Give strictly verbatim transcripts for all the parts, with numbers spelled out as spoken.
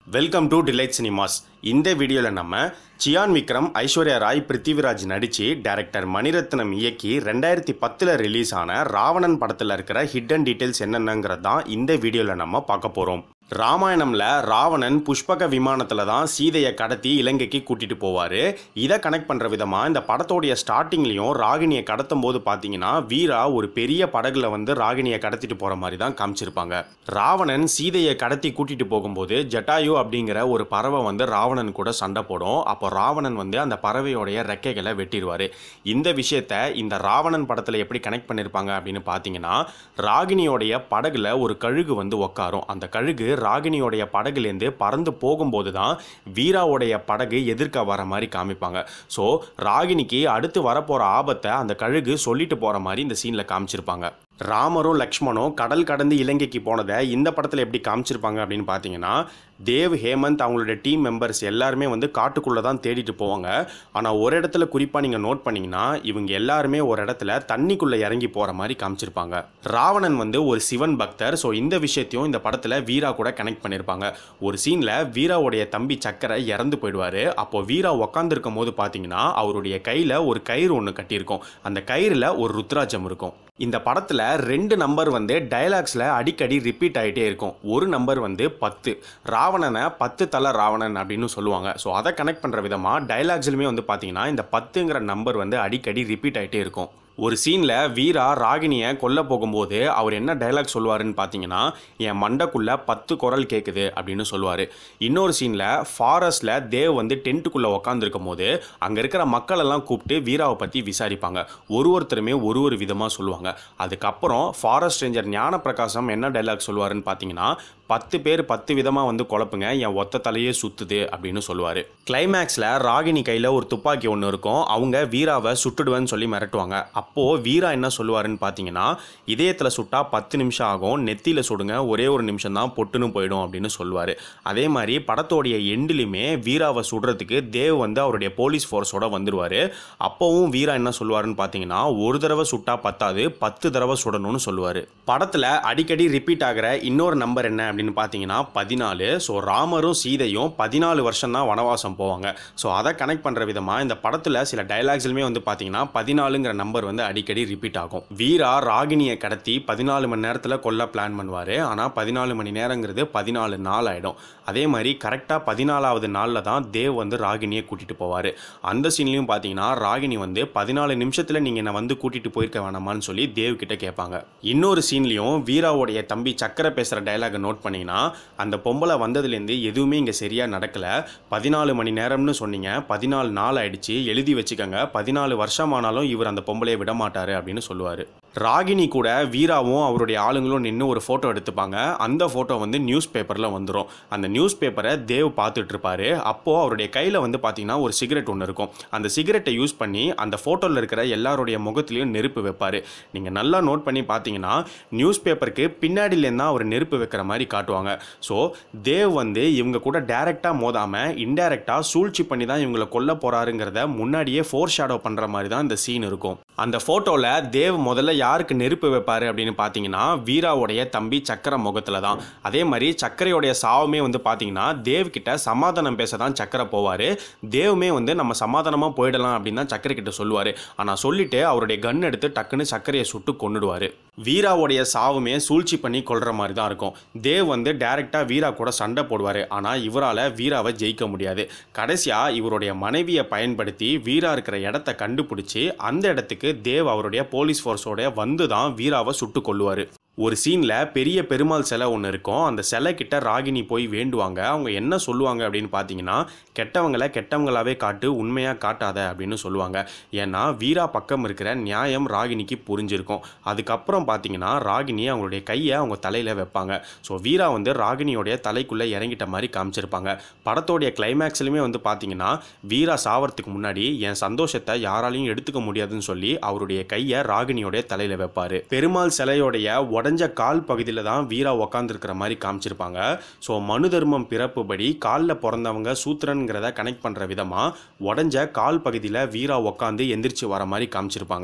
Welcome to delight cinemas. இந்த வீடியோவில் நம்ம சியான் விக்ரம், ஐஸ்வர்யா ராய், பிருத்திவிராஜ் நடித்து டைரக்டர் மணிரத்னம் இயக்கி ரெண்டாயிரத்தி பத்தில் ரிலீஸ் ஆன ராவணன் படத்தில் இருக்கிற ஹிடன் டீட்டெயில்ஸ் என்னென்னங்கிறது தான் இந்த வீடியோவில் நம்ம பார்க்க போகிறோம். ராமாயணம்ல ராவணன் புஷ்பக விமானத்தில் தான் சீதையை கடத்தி இலங்கைக்கு கூட்டிட்டு போவார். இதை கனெக்ட் பண்ணுற விதமாக இந்த படத்தோடைய ஸ்டார்டிங்லேயும் ராகினியை கடத்தும் போது பார்த்தீங்கன்னா வீரா ஒரு பெரிய படகுல வந்து ராகினியை கடத்திட்டு போகிற மாதிரி தான் காமிச்சிருப்பாங்க. ராவணன் சீதையை கடத்தி கூட்டிட்டு போகும்போது ஜட்டாயு அப்படிங்கிற ஒரு பறவை வந்து ராவணன் கூட சண்டை போடும். அப்போ ராவணன் வந்து அந்த பறவையோடைய ரெக்கைகளை வெட்டிடுவார். இந்த விஷயத்த இந்த ராவணன் படத்தில் எப்படி கனெக்ட் பண்ணியிருப்பாங்க அப்படின்னு பார்த்தீங்கன்னா, ராகினியோடைய படகுல ஒரு கழுகு வந்து உக்காரும். அந்த கழுகு ராகினியோடைய படகுலேருந்து பறந்து போகும்போது தான் வீராவுடைய படகு எதிர்க்க வர மாதிரி காமிப்பாங்க. ஸோ ராகினிக்கு அடுத்து வரப்போகிற ஆபத்தை அந்த கழுகு சொல்லிட்டு போகிற மாதிரி இந்த சீனில் காமிச்சிருப்பாங்க. ராமரும் லக்ஷ்மணும் கடல் கடந்து இலங்கைக்கு போனதை இந்த படத்தில் எப்படி காமிச்சிருப்பாங்க அப்படின்னு பார்த்தீங்கன்னா, தேவ், ஹேமந்த் அவங்களோட டீம் மெம்பர்ஸ் எல்லாருமே வந்து காட்டுக்குள்ளே தான் தேடிட்டு போவாங்க. ஆனால் ஒரு இடத்துல குறிப்பாக நீங்கள் நோட் பண்ணிங்கன்னா, இவங்க எல்லாருமே ஒரு இடத்துல தண்ணிக்குள்ளே இறங்கி போகிற மாதிரி காமிச்சிருப்பாங்க. ராவணன் வந்து ஒரு சிவன் பக்தர். ஸோ இந்த விஷயத்தையும் இந்த படத்தில் வீரா கூட கனெக்ட் பண்ணியிருப்பாங்க. ஒரு சீனில் வீராவுடைய தம்பி சக்கரை இறந்து போயிடுவார். அப்போ வீரா உக்காந்துருக்கும் போது பார்த்தீங்கன்னா அவருடைய கையில் ஒரு கயிறு ஒன்று கட்டியிருக்கும். அந்த கயிறில் ஒரு ருத்ராஜம் இருக்கும். இந்த படத்தில் ரெண்டு நம்பர் வந்து டயலாக்ஸில் அடிக்கடி ரிப்பீட் ஆகிட்டே இருக்கும். ஒரு நம்பர் வந்து பத்து. ராவணனை பத்து தலை ராவணன் அப்படின்னு சொல்லுவாங்க. ஸோ அதை கனெக்ட் பண்ணுற விதமாக டயலாக்ஸ்லுமே வந்து பார்த்தீங்கன்னா இந்த பத்துங்கிற நம்பர் வந்து அடிக்கடி ரிப்பீட் ஆகிட்டே இருக்கும். ஒரு சீனில் வீரா ராகினியை கொல்ல போகும்போது அவர் என்ன டைலாக் சொல்லுவாருன்னு பார்த்தீங்கன்னா, என் மண்டைக்குள்ளே பத்து குரல் கேட்குது அப்படின்னு சொல்லுவார். இன்னொரு சீனில் ஃபாரஸ்ட்டில் தேவ் வந்து டென்ட்டுக்குள்ளே உக்காந்துருக்கும் போது அங்கே இருக்கிற மக்களெல்லாம் கூப்பிட்டு வீராவை பற்றி விசாரிப்பாங்க. ஒரு ஒருத்தருமே ஒரு ஒரு விதமாக சொல்லுவாங்க. அதுக்கப்புறம் ஃபாரஸ்ட் ரேஞ்சர் ஞான பிரகாசம் என்ன டைலாக் சொல்லுவாருன்னு பார்த்தீங்கன்னா, பத்து பேர் பத்து விதமாக வந்து குழப்புங்க, என் ஒத்த தலையே சுற்றுது அப்படின்னு சொல்லுவார். கிளைமேக்ஸில் ராகினி கையில் ஒரு துப்பாக்கி ஒன்று இருக்கும். அவங்க வீராவை சுட்டுடுவேன்னு சொல்லி மிரட்டுவாங்க. அப்போது வீரா என்ன சொல்லுவாருன்னு பார்த்தீங்கன்னா, இதயத்தில் சுட்டா பத்து நிமிஷம் ஆகும், நெத்தியில் சுடுங்க ஒரே ஒரு நிமிஷம் தான் பொட்டுன்னு போயிடும் அப்படின்னு சொல்லுவார். அதே மாதிரி படத்தோடைய எண்டிலுமே வீராவை சுடுறதுக்கு தேவ் வந்து அவருடைய போலீஸ் ஃபோர்ஸோட வந்துடுவார். அப்போவும் வீரா என்ன சொல்லுவாருன்னு பார்த்தீங்கன்னா, ஒரு தடவை சுட்டா பத்தாது, பத்து தடவை சுடணும்னு சொல்லுவார். படத்தில் அடிக்கடி ரிப்பீட் ஆகிற இன்னொரு நம்பர் என்ன அப்படின்னு பார்த்தீங்கன்னா பதினாலு. ஸோ ராமரும் சீதையும் பதினாலு வருஷம் தான் வனவாசம் போவாங்க. ஸோ அதை கனெக்ட் பண்ணுற விதமாக இந்த படத்தில் சில டைலாக்ஸ்லுமே வந்து பார்த்தீங்கன்னா பதினாலுங்கிற நம்பர் வந்து அடிக்கடி ரிப்பீட் ஆகும். வீரா ராகினியை கடத்தி பதினாலு மணி நேரத்தில் கொல்ல பிளான் பண்ணுவார். ஆனால் பதினாலு மணி நேரங்கிறது பதினாலு நாள் ஆகிடும். அதே மாதிரி கரெக்டாக பதினாலாவது நாளில் தான் தேவ் வந்து ராகினியை கூட்டிகிட்டு போவார். அந்த சீன்லையும் பார்த்தீங்கன்னா ராகினி வந்து பதினாலு நிமிஷத்தில் நீங்கள் என்னை வந்து கூட்டிகிட்டு போயிருக்க வேணாமான்னு சொல்லி தேவ் கிட்ட கேட்பாங்க. இன்னொரு சீன்லையும் வீராவுடைய தம்பி சக்கரை பேசுகிற டைலாகை நோட் பண்ணிங்கன்னா, அந்த பொம்பளை வந்ததுலேருந்து எதுவுமே இங்கே சரியாக நடக்கலை, பதினாலு மணி நேரம்னு சொன்னீங்க, பதினாலு நாள் ஆயிடுச்சு, எழுதி வச்சுக்கோங்க, பதினாலு வருஷம் ஆனாலும் இவர் அந்த பொம்பளையை விட மாட்டாரு அப்படின்னு சொல்லுவார். ராகினி கூட வீராவும் அவருடைய ஆளுங்களும் நின்று ஒரு ஃபோட்டோ எடுத்துப்பாங்க. அந்த ஃபோட்டோ வந்து நியூஸ் பேப்பரில் வந்துடும். அந்த நியூஸ் பேப்பரை தேவ் பார்த்துட்டு இருப்பாரு. அப்போது அவருடைய கையில் வந்து பார்த்தீங்கன்னா ஒரு சிகரெட் ஒன்று இருக்கும். அந்த சிகரெட்டை யூஸ் பண்ணி அந்த ஃபோட்டோவில் இருக்கிற எல்லாருடைய முகத்துலையும் நெருப்பு வைப்பார். நீங்கள் நல்லா நோட் பண்ணி பார்த்தீங்கன்னா நியூஸ் பேப்பருக்கு பின்னாடியிலேருந்து தான் அவர் நெருப்பு வைக்கிற மாதிரி காட்டுவாங்க. ஸோ தேவ் வந்து இவங்க கூட டைரெக்டாக மோதாமல் இன்டைரக்டாக சூழ்ச்சி பண்ணி தான் இவங்களை கொல்ல போகிறாருங்கிறத முன்னாடியே ஃபோர் ஷேடோ பண்ணுற மாதிரி தான் இந்த சீன் இருக்கும். அந்த ஃபோட்டோவில் தேவ் முதல்ல யாருக்கு நெருப்பு வைப்பார் அப்படின்னு பார்த்தீங்கன்னா வீராவுடைய தம்பி சக்கரை முகத்தில் தான். அதே மாதிரி சக்கரையோடைய சாவுமே வந்து பார்த்தீங்கன்னா தேவ் கிட்ட சமாதானம் பேச தான் சக்கரை போவார். தேவுமே வந்து நம்ம சமாதானமாக போயிடலாம் அப்படின்னு தான் சக்கரை கிட்ட சொல்லுவார். ஆனால் சொல்லிட்டு அவருடைய கன் எடுத்து டக்குன்னு சக்கரையை சுட்டு கொன்னுடுவார். வீராவுடைய சாவுமே சூழ்ச்சி பண்ணி கொள்கிற மாதிரி தான் இருக்கும். தேவ் வந்து டைரெக்டாக வீரா கூட சண்டை போடுவார். ஆனால் இவரால் வீராவை ஜெயிக்க முடியாது. கடைசியாக இவருடைய மனைவியை பயன்படுத்தி வீரா இருக்கிற இடத்த கண்டுபிடிச்சி அந்த இடத்துக்கு தேவ் அவருடைய போலீஸ் ஃபோர்ஸோட வந்து தான் வீராவை சுட்டு கொள்ளுவார். ஒரு சீனில் பெரிய பெருமாள் சிலை ஒன்று இருக்கும். அந்த சிலை கிட்ட ராகினி போய் வேண்டுவாங்க. அவங்க என்ன சொல்லுவாங்க அப்படின்னு பார்த்தீங்கன்னா, கெட்டவங்களை கெட்டவங்களாவே காட்டு, உண்மையாக காட்டாத அப்படின்னு சொல்லுவாங்க. ஏன்னா வீரா பக்கம் இருக்கிற நியாயம் ராகினிக்கு புரிஞ்சிருக்கும். அதுக்கப்புறம் பார்த்தீங்கன்னா ராகினி அவங்களுடைய கையை அவங்க தலையில் வைப்பாங்க. ஸோ வீரா வந்து ராகினியோடைய தலைக்குள்ளே இறங்கிட்ட மாதிரி காமிச்சிருப்பாங்க. படத்தோடைய கிளைமேக்ஸ்லையுமே வந்து பார்த்தீங்கன்னா வீரா சாவறதுக்கு முன்னாடி என் சந்தோஷத்தை யாராலையும் எடுத்துக்க முடியாதுன்னு சொல்லி அவருடைய கையை ராகினியோடைய தலையில் வைப்பார். பெருமாள் சிலையோடைய உடஞ்ச கால் பகுதியில் தான் வீரா உக்காந்துருக்கிற மாதிரி காமிச்சிருப்பாங்க. ஸோ மனு தர்மம் பிறப்புபடி காலில் பிறந்தவங்க சூத்திரன்கிறத கனெக்ட் பண்ணுற விதமாக உடஞ்ச கால் பகுதியில் வீரா உக்காந்து எந்திரிச்சு வர மாதிரி காமிச்சிருப்பாங்க.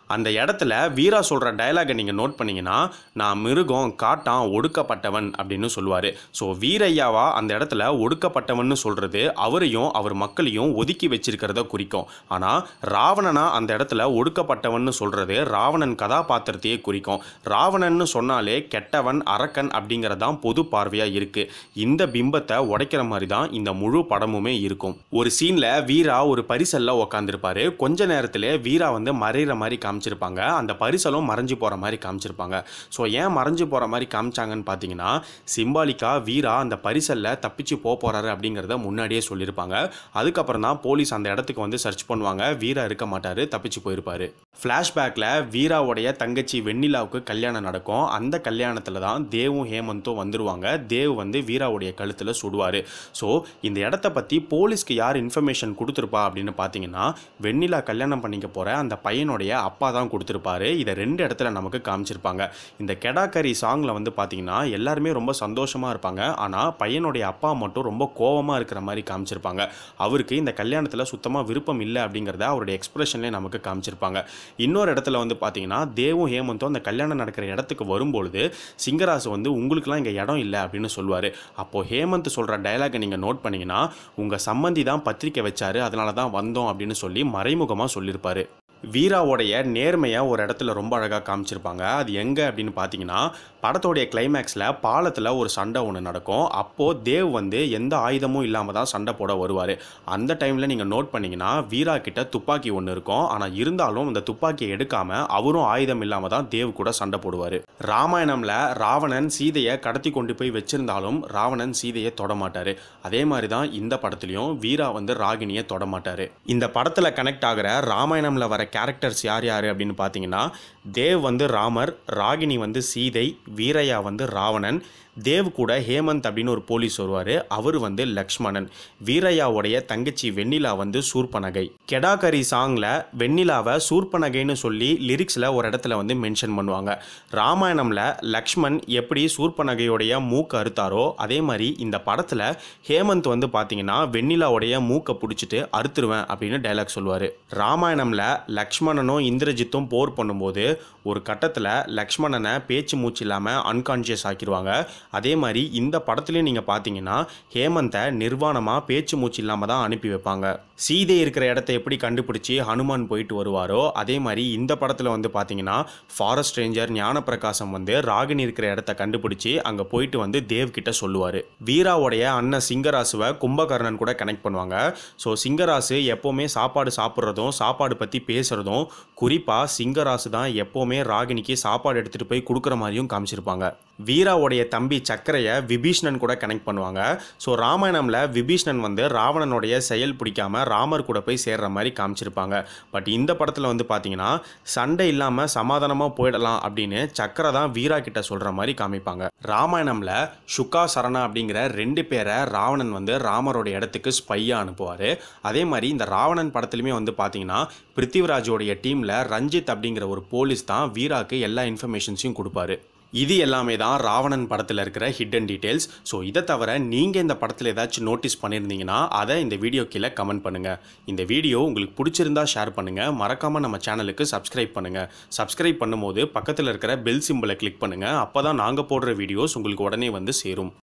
அந்த இடத்துல வீரா சொல்கிற டயலாகை நீங்கள் நோட் பண்ணிங்கன்னா, நான் மிருகம் காட்டான் ஒடுக்கப்பட்டவன் அப்படின்னு சொல்லுவார். ஸோ வீரையாவா அந்த இடத்துல ஒடுக்கப்பட்டவன் சொல்கிறது அவரையும் அவர் மக்களையும் ஒதுக்கி வச்சிருக்கிறத குறிக்கும். ஆனால் ராவணனா அந்த இடத்துல ஒடுக்கப்பட்டவன் சொல்கிறது ராவணன் கதாபாத்திரத்தையே குறிக்கும். ராவணன்னு சொன்னாலே கெட்டவன் அரக்கன் அப்படிங்கிறதான் பொது பார்வையாக இருக்குது. இந்த பிம்பத்தை உடைக்கிற மாதிரி தான் இந்த முழு படமுமே இருக்கும். ஒரு சீனில் வீரா ஒரு பரிசல்ல உக்காந்துருப்பாரு. கொஞ்ச நேரத்தில் வீரா வந்து மறைகிற மாதிரி காமிச்சிருப்பாங்க. அந்த பரிசலும் மறைஞ்சு போகிற மாதிரி காமிச்சிருப்பாங்க. ஸோ ஏன் மறைஞ்சு போகிற மாதிரி காமிச்சாங்கன்னு பார்த்தீங்கன்னா, சிம்பாலிக்கா வீரா அந்த பரிசல்ல தப்பிச்சு போக போகிறாரு அப்படிங்கிறத முன்னாடியே சொல்லியிருப்பாங்க. அதுக்கப்புறம் தான் போலீஸ் அந்த இடத்துக்கு வந்து சர்ச் பண்ணுவாங்க. வீரா இருக்க மாட்டார், தப்பிச்சு போயிருப்பார். ஃப்ளாஷ்பேக்கில் வீராவுடைய தங்கச்சி வெண்ணிலாவுக்கு கல்யாணம் நடக்கும். அந்த கல்யாணத்தில் தான் தேவும் ஹேமந்தும் வந்துடுவாங்க. தேவ் வந்து வீராவுடைய கழுத்தில் சுடுவார். ஸோ இந்த இடத்த பற்றி போலீஸ்க்கு யார் இன்ஃபர்மேஷன் கொடுத்துருப்பா அப்படின்னு பார்த்தீங்கன்னா, வெண்ணிலா கல்யாணம் பண்ணிக்க போகிற அந்த பையனுடைய அப்பா தான் கொடுத்துருப்பாரு. இதை ரெண்டு இடத்துல நமக்கு காமிச்சிருப்பாங்க. இந்த கெடாக்கரி சாங்கில் வந்து பார்த்தீங்கன்னா எல்லாருமே ரொம்ப சந்தோஷமாக இருப்பாங்க. ஆனால் பையனுடைய அப்பா மட்டும் ரொம்ப கோவமாக இருக்கிற மாதிரி காமிச்சிருப்பாங்க. அவருக்கு இந்த கல்யாணத்தில் சுத்தமாக விருப்பம் இல்லை அப்படிங்கிறத அவருடைய எக்ஸ்பிரஷன்லேயே நமக்கு காமிச்சிருப்பாங்க. இன்னொரு இடத்துல வந்து பார்த்தீங்கன்னா, தேவும் ஹேமந்தும் அந்த கல்யாணம் நடக்கிற இடத்துக்கு வரும்பொழுது சிங்கராசு வந்து உங்களுக்குலாம் இங்கே இடம் இல்லை அப்படின்னு சொல்லுவார். அப்போது ஹேமந்த் சொல்கிற டயலாகை நீங்கள் நோட் பண்ணிங்கன்னா, உங்கள் சம்மந்தி தான் பத்திரிக்கை வச்சாரு, அதனால தான் வந்தோம் அப்படின்னு சொல்லி மறைமுகமாக சொல்லியிருப்பார். வீராவோடைய நேர்மையை ஒரு இடத்துல ரொம்ப அழகாக காமிச்சிருப்பாங்க. அது எங்கே அப்படின்னு பார்த்தீங்கன்னா, படத்தோடைய கிளைமேக்ஸில் பாலத்தில் ஒரு சண்டை ஒன்று நடக்கும். அப்போது தேவ் வந்து எந்த ஆயுதமும் இல்லாமல் தான் சண்டை போட வருவார். அந்த டைமில் நீங்கள் நோட் பண்ணிங்கன்னா, வீரா கிட்ட துப்பாக்கி ஒன்று இருக்கும். ஆனால் இருந்தாலும் அந்த துப்பாக்கியை எடுக்காமல் அவரும் ஆயுதம் இல்லாமல் தான் தேவ் கூட சண்டை போடுவார். ராமாயணமில் ராவணன் சீதையை கடத்தி கொண்டு போய் வச்சிருந்தாலும் ராவணன் சீதையை தொடமாட்டார். அதே மாதிரி தான் இந்த படத்துலையும் வீரா வந்து ராகினியை தொடமாட்டார். இந்த படத்தில் கனெக்ட் ஆகிற ராமாயணமில் வர கேரக்டர்ஸ் யார் யார் அப்படின்னு பார்த்தீங்கன்னா, தேவ் வந்து ராமர், ராகினி வந்து சீதை, வீரையா வந்து ராவணன், தேவ் கூட ஹேமந்த் அப்படின்னு ஒரு போலீஸ் வருவார், அவர் வந்து லக்ஷ்மணன், வீரையாவுடைய தங்கச்சி வெண்ணிலா வந்து சூர்பனகை. கெடாக்கரி சாங்கில் வெண்ணிலாவை சூர்பனகைன்னு சொல்லி லிரிக்ஸில் ஒரு இடத்துல வந்து மென்ஷன் பண்ணுவாங்க. ராமாயணமில் லக்ஷ்மண் எப்படி சூர்பனகையோடைய மூக்கு அறுத்தாரோ அதே மாதிரி இந்த படத்தில் ஹேமந்த் வந்து பார்த்தீங்கன்னா வெண்ணிலாவுடைய மூக்கை பிடிச்சிட்டு அறுத்துருவேன் அப்படின்னு டைலாக் சொல்லுவார். ராமாயணமில் லக்ஷ்மணனும் இந்திரஜித்தும் போர் பண்ணும்போது ஒரு கட்டத்தில் லக்ஷ்மணனை பேச்சு மூச்சு இல்லாமல் அன்கான்ஷியஸ் ஆக்கிடுவாங்க. அதே மாதிரி இந்த படத்துலையும் நீங்கள் பார்த்தீங்கன்னா ஹேமந்தை நிர்வாணமாக பேச்சு மூச்சு இல்லாமல் தான் அனுப்பி வைப்பாங்க. சீதை இருக்கிற இடத்த எப்படி கண்டுபிடிச்சி ஹனுமான் போயிட்டு வருவாரோ அதே மாதிரி இந்த படத்தில் வந்து பார்த்தீங்கன்னா ஃபாரஸ்ட் ரேஞ்சர் ஞானப்பிரகாசம் வந்து ராகினி இருக்கிற இடத்த கண்டுபிடிச்சி அங்கே போயிட்டு வந்து தேவ் கிட்ட சொல்லுவார். வீராவுடைய அண்ணன் சிங்கராசுவை கும்பகர்ணன் கூட கனெக்ட் பண்ணுவாங்க. ஸோ சிங்கராசு எப்போவுமே சாப்பாடு சாப்பிட்றதும் சாப்பாடு பற்றி பேசுகிறதும், குறிப்பாக சிங்கராசு தான் எப்போவுமே ராகினிக்கு சாப்பாடு எடுத்துகிட்டு போய் கொடுக்குற மாதிரியும் காமிச்சிருப்பாங்க. வீராவுடைய தம்பி சக்கரையை விபீஷ்ணன் கூட கனெக்ட் பண்ணுவாங்க. ஸோ ராமாயணமில் விபீஷ்ணன் வந்து ராவணனுடைய செயல் பிடிக்காம ராமர் கூட போய் சேர்ற மாதிரி காமிச்சிருப்பாங்க. பட் இந்த படத்தில் வந்து பார்த்தீங்கன்னா சண்டை இல்லாமல் சமாதானமாக போயிடலாம் அப்படின்னு சக்கரை தான் வீரா கிட்ட சொல்கிற மாதிரி காமிப்பாங்க. ராமாயணமில் சுகா சரணா அப்படிங்கிற ரெண்டு பேரை ராவணன் வந்து ராமரோட இடத்துக்கு ஸ்பையாக அனுப்புவார். அதே மாதிரி இந்த ராவணன் படத்துலையுமே வந்து பார்த்தீங்கன்னா பிருத்திவிராஜோடைய டீமில் ரஞ்சித் அப்படிங்கிற ஒரு போலீஸ் தான் வீராக்கு எல்லா இன்ஃபர்மேஷன்ஸையும் கொடுப்பாரு. இது எல்லாமே தான் ராவணன் படத்தில் இருக்கிற ஹிடன் டீட்டெயில்ஸ். ஸோ இதை தவிர நீங்கள் இந்த படத்தில் ஏதாச்சும் நோட்டீஸ் பண்ணியிருந்தீங்கன்னா அதை இந்த வீடியோ கீழே கமெண்ட் பண்ணுங்கள். இந்த வீடியோ உங்களுக்கு பிடிச்சிருந்தா ஷேர் பண்ணுங்கள். மறக்காமல் நம்ம சேனலுக்கு சப்ஸ்கிரைப் பண்ணுங்கள். சப்ஸ்கிரைப் பண்ணும்போது பக்கத்தில் இருக்கிற பெல் சிம்பிளை கிளிக் பண்ணுங்கள். அப்போ தான் நாங்கள் போடுற வீடியோஸ் உங்களுக்கு உடனே வந்து சேரும்.